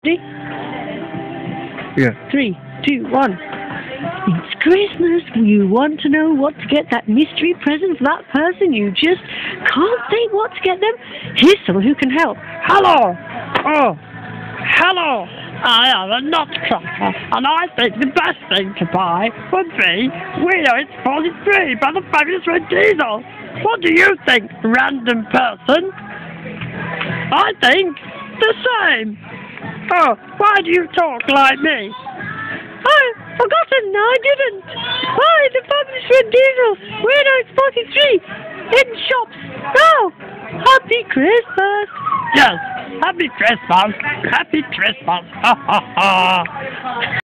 Ready? Yeah. 3, 2, 1. It's Christmas. You want to know what to get that mystery present for that person. You just can't think what to get them. Here's someone who can help. Hello. Oh, hello. I am a nutcracker, and I think the best thing to buy would be Wheel It's 43 by the Fabulous Red Diesel. What do you think, random person? I think the same. Oh, why do you talk like me? I've forgotten, no, I didn't. Buy the Fabulous Red Diesel, Wheel It's 43, in shops. Now, Happy Christmas. Yes, Happy Christmas. Happy Christmas. Ha ha ha.